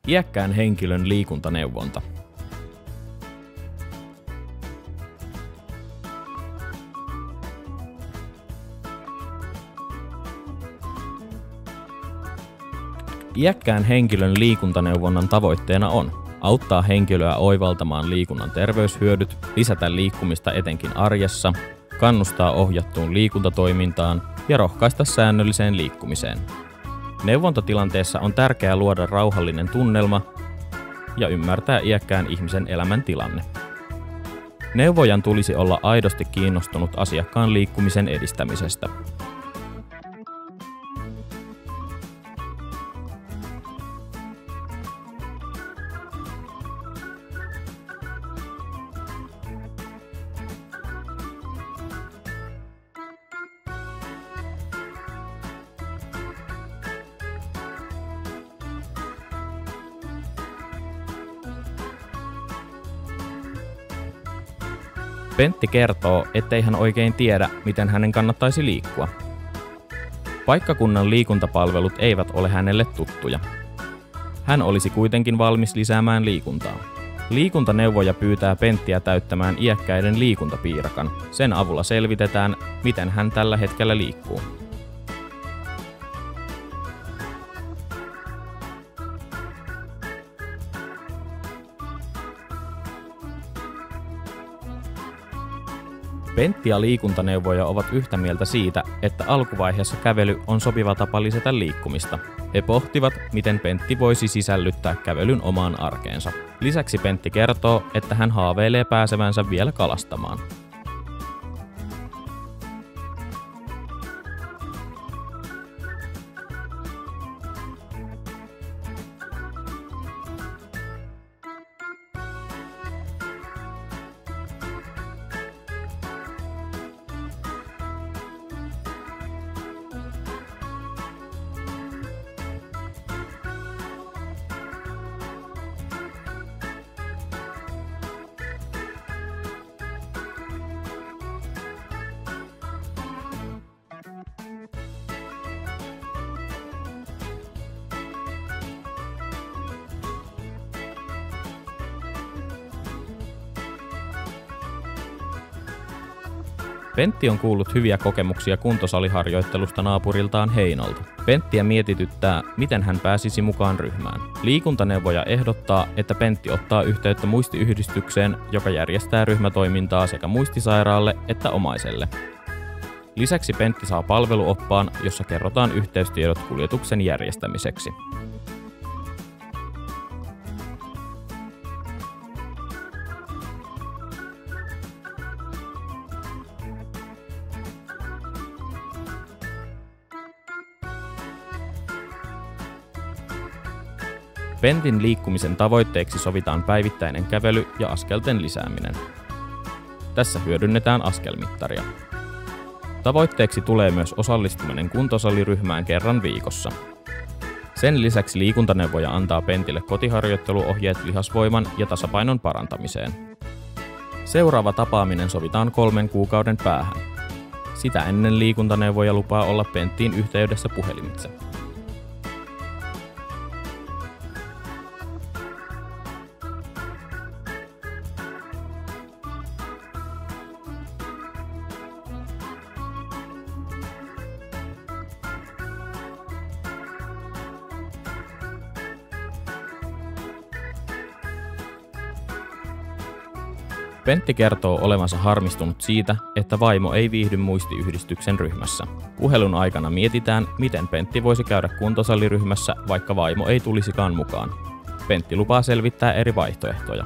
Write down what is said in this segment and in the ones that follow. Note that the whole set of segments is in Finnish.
Iäkkään henkilön liikuntaneuvonta. Iäkkään henkilön liikuntaneuvonnan tavoitteena on auttaa henkilöä oivaltamaan liikunnan terveyshyödyt, lisätä liikkumista etenkin arjessa, kannustaa ohjattuun liikuntatoimintaan ja rohkaista säännölliseen liikkumiseen. Neuvontatilanteessa on tärkeää luoda rauhallinen tunnelma ja ymmärtää iäkkään ihmisen elämäntilanne. Neuvojan tulisi olla aidosti kiinnostunut asiakkaan liikkumisen edistämisestä. Pentti kertoo, ettei hän oikein tiedä, miten hänen kannattaisi liikkua. Paikkakunnan liikuntapalvelut eivät ole hänelle tuttuja. Hän olisi kuitenkin valmis lisäämään liikuntaa. Liikuntaneuvoja pyytää Penttiä täyttämään iäkkäiden liikuntapiirakan. Sen avulla selvitetään, miten hän tällä hetkellä liikkuu. Pentti ja liikuntaneuvoja ovat yhtä mieltä siitä, että alkuvaiheessa kävely on sopiva tapa lisätä liikkumista. He pohtivat, miten Pentti voisi sisällyttää kävelyn omaan arkeensa. Lisäksi Pentti kertoo, että hän haaveilee pääsevänsä vielä kalastamaan. Pentti on kuullut hyviä kokemuksia kuntosaliharjoittelusta naapuriltaan Heinolta. Penttiä mietityttää, miten hän pääsisi mukaan ryhmään. Liikuntaneuvoja ehdottaa, että Pentti ottaa yhteyttä muistiyhdistykseen, joka järjestää ryhmätoimintaa sekä muistisairaalle että omaiselle. Lisäksi Pentti saa palveluoppaan, jossa kerrotaan yhteystiedot kuljetuksen järjestämiseksi. Pentin liikkumisen tavoitteeksi sovitaan päivittäinen kävely ja askelten lisääminen. Tässä hyödynnetään askelmittaria. Tavoitteeksi tulee myös osallistuminen kuntosaliryhmään kerran viikossa. Sen lisäksi liikuntaneuvoja antaa Pentille kotiharjoitteluohjeet lihasvoiman ja tasapainon parantamiseen. Seuraava tapaaminen sovitaan 3 kuukauden päähän. Sitä ennen liikuntaneuvoja lupaa olla Penttiin yhteydessä puhelimitse. Pentti kertoo olevansa harmistunut siitä, että vaimo ei viihdy muistiyhdistyksen ryhmässä. Puhelun aikana mietitään, miten Pentti voisi käydä kuntosaliryhmässä, vaikka vaimo ei tulisikaan mukaan. Pentti lupaa selvittää eri vaihtoehtoja.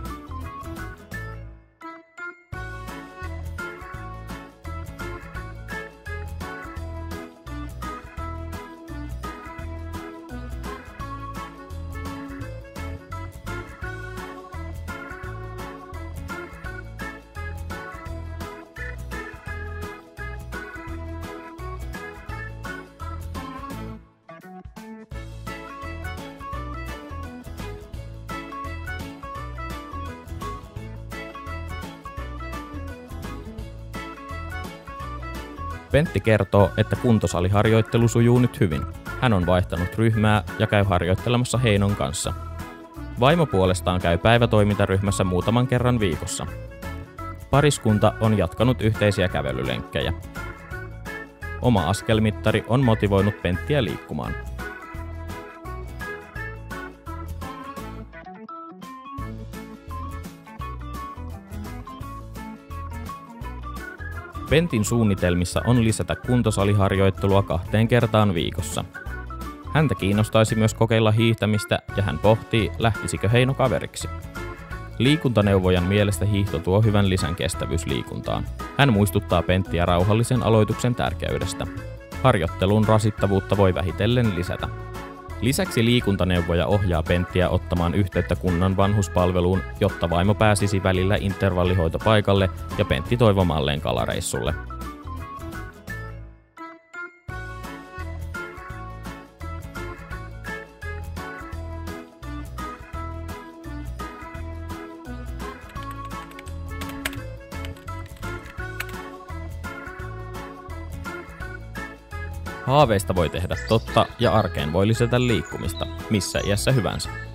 Pentti kertoo, että kuntosaliharjoittelu sujuu nyt hyvin. Hän on vaihtanut ryhmää ja käy harjoittelemassa Heinon kanssa. Vaimo puolestaan käy päivätoimintaryhmässä muutaman kerran viikossa. Pariskunta on jatkanut yhteisiä kävelylenkkejä. Oma askelmittari on motivoinut Penttiä liikkumaan. Pentin suunnitelmissa on lisätä kuntosaliharjoittelua 2 kertaan viikossa. Häntä kiinnostaisi myös kokeilla hiihtämistä ja hän pohtii, lähtisikö Heino kaveriksi. Liikuntaneuvojan mielestä hiihto tuo hyvän lisän kestävyysliikuntaan. Hän muistuttaa Penttiä rauhallisen aloituksen tärkeydestä. Harjoittelun rasittavuutta voi vähitellen lisätä. Lisäksi liikuntaneuvoja ohjaa Penttiä ottamaan yhteyttä kunnan vanhuspalveluun, jotta vaimo pääsisi välillä intervallihoitopaikalle ja Pentti toivomalleen kalareissulle. Haaveista voi tehdä totta ja arkeen voi lisätä liikkumista, missä iässä hyvänsä.